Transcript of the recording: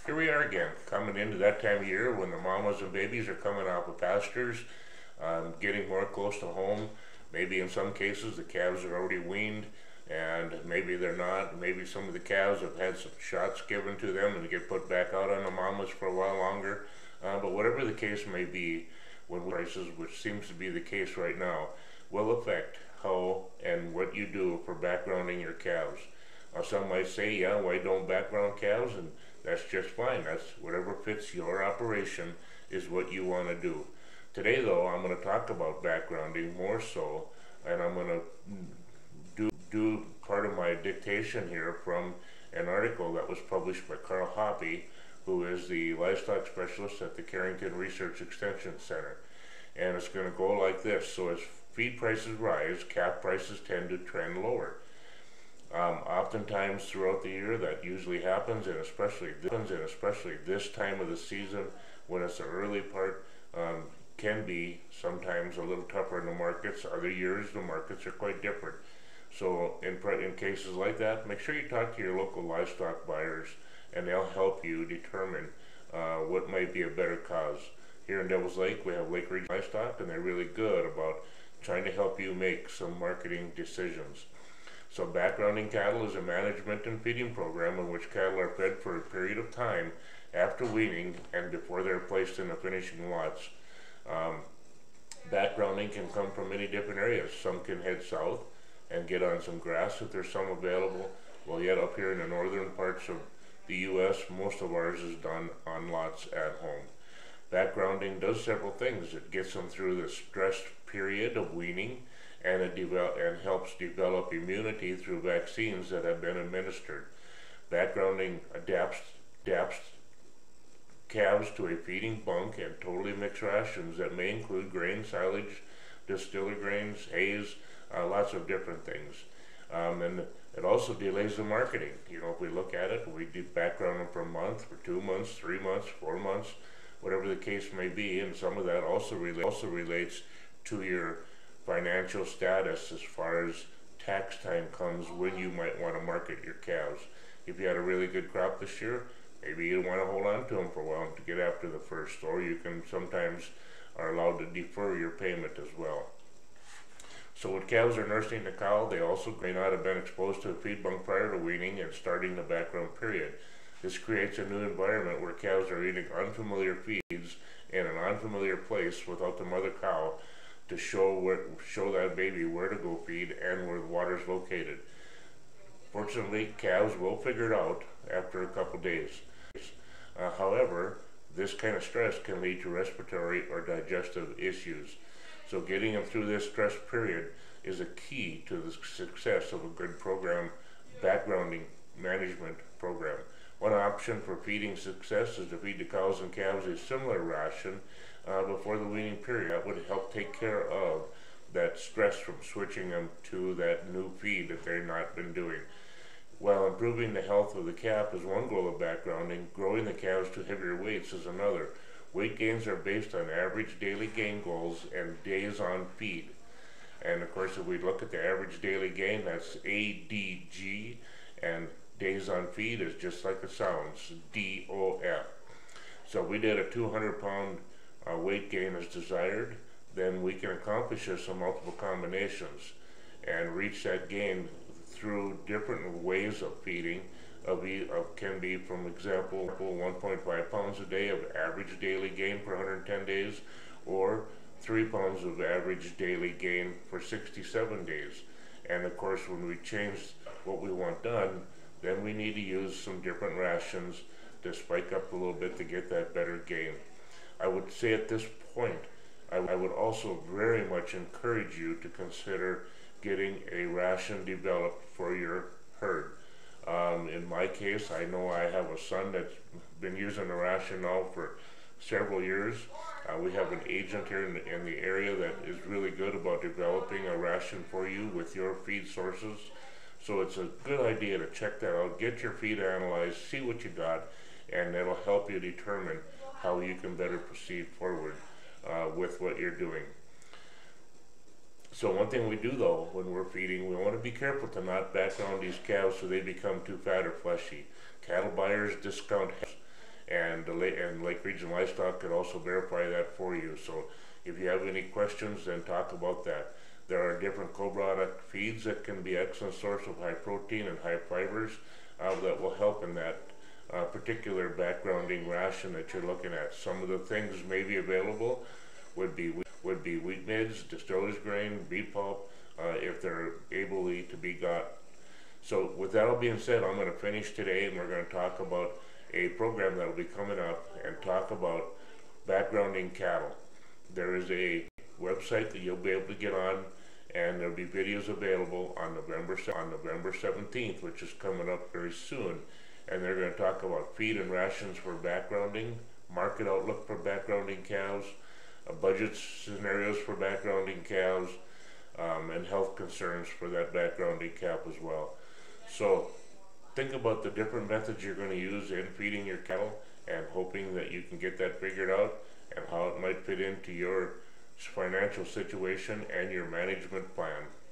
Here we are again, coming into that time of year when the mamas and babies are coming off of pastures, getting more close to home. Maybe in some cases the calves are already weaned, and maybe they're not. Maybe some of the calves have had some shots given to them and get put back out on the mamas for a while longer. But whatever the case may be, when prices, which seems to be the case right now, will affect how and what you do for backgrounding your calves. Some might say, yeah, why don't background calves? And that's just fine. That's whatever fits your operation is what you want to do. Today, though, I'm going to talk about backgrounding more so, and I'm going to do part of my dictation here from an article that was published by Carl Hoppe, who is the livestock specialist at the Carrington Research Extension Center. And it's going to go like this. So as feed prices rise, calf prices tend to trend lower. Oftentimes throughout the year that usually happens, and especially this time of the season when it's the early part, can be sometimes a little tougher in the markets. Other years the markets are quite different. So in cases like that, make sure you talk to your local livestock buyers, and they'll help you determine what might be a better cause. Here in Devils Lake, we have Lake Region Livestock, and they're really good about trying to help you make some marketing decisions. So backgrounding cattle is a management and feeding program in which cattle are fed for a period of time after weaning and before they're placed in the finishing lots. Backgrounding can come from many different areas. Some can head south and get on some grass if there's some available. Well, yet up here in the northern parts of the U.S., most of ours is done on lots at home. Backgrounding does several things. It gets them through the stress period of weaning, and it helps develop immunity through vaccines that have been administered. Backgrounding adapts calves to a feeding bunk and totally mixed rations that may include grain, silage, distiller grains, hays, lots of different things. And it also delays the marketing. You know, if we look at it, we do background them for a month, for 2 months, 3 months, 4 months, whatever the case may be, and some of that also relates to your financial status as far as tax time comes when you might want to market your calves. If you had a really good crop this year, maybe you want to hold on to them for a while to get after the first, or you can sometimes are allowed to defer your payment as well. So when calves are nursing the cow, they also may not have been exposed to a feed bunk prior to weaning and starting the background period. This creates a new environment where calves are eating unfamiliar feeds in an unfamiliar place without the mother cow to show that baby where to go feed and where the water is located. Fortunately, calves will figure it out after a couple days. However, this kind of stress can lead to respiratory or digestive issues. So getting them through this stress period is a key to the success of a good program, backgrounding management program. One option for feeding success is to feed the cows and calves a similar ration before the weaning period. That would help take care of that stress from switching them to that new feed that they've not been doing. While improving the health of the calf is one goal of backgrounding, growing the calves to heavier weights is another. Weight gains are based on average daily gain goals and days on feed. And of course, if we look at the average daily gain, that's ADG, and days on feed is just like it sounds, DOF. So we did a 200-pound weight gain as desired, then we can accomplish this in multiple combinations and reach that gain through different ways of feeding. Can be, from example, 1.5 pounds a day of average daily gain for 110 days, or 3 pounds of average daily gain for 67 days. And of course, when we change what we want done, then we need to use some different rations to spike up a little bit to get that better gain. I would say at this point, I would also very much encourage you to consider getting a ration developed for your herd. In my case, I know I have a son that's been using the ration now for several years. We have an agent here in the area that is really good about developing a ration for you with your feed sources. So it's a good idea to check that out, get your feed analyzed, see what you got, and it'll help you determine how you can better proceed forward with what you're doing. So one thing we do though, when we're feeding, we want to be careful to not background these calves so they become too fat or fleshy. Cattle buyers discount and Lake Region Livestock could also verify that for you. So if you have any questions, then talk about that. There are different co-product feeds that can be excellent source of high protein and high fibers that will help in that particular backgrounding ration that you're looking at. Some of the things maybe available would be wheat midds, distiller's grain, beet pulp, if they're able to be got. So with that all being said, I'm going to finish today, and we're going to talk about a program that will be coming up and talk about backgrounding cattle. There is a website that you'll be able to get on, and there'll be videos available on November 17th, which is coming up very soon. And they're going to talk about feed and rations for backgrounding, market outlook for backgrounding cows, budget scenarios for backgrounding cows, and health concerns for that backgrounding calf as well. So think about the different methods you're going to use in feeding your cattle, and hoping that you can get that figured out and how it might fit into your financial situation and your management plan.